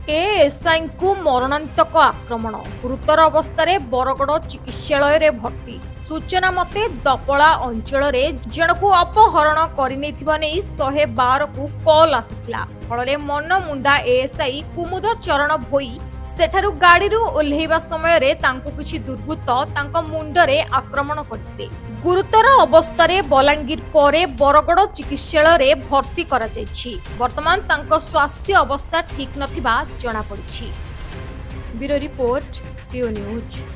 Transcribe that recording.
ASI को मरणांतक आक्रमण गुरुतर अवस्था बरगड़ चिकित्सालय भर्ती सूचना मते दपला अंचल जनकू अपहरण करने 112 को कॉल आसिथिला फल मन मुंडा एएसआई कुमुद चरण भोई सेठारु गाड़ी ओह्लैवा समय किछि दुर्बृत्त तांको मुंडरे आक्रमण करथिले। गुरुतर अवस्था बलांगीर परे बरगड़ चिकित्सालय भर्ती करा जायछि। वर्तमान तांको स्वास्थ्य अवस्था ठीक नथिबा जଣା पड़िछि। Bureau report, TO news.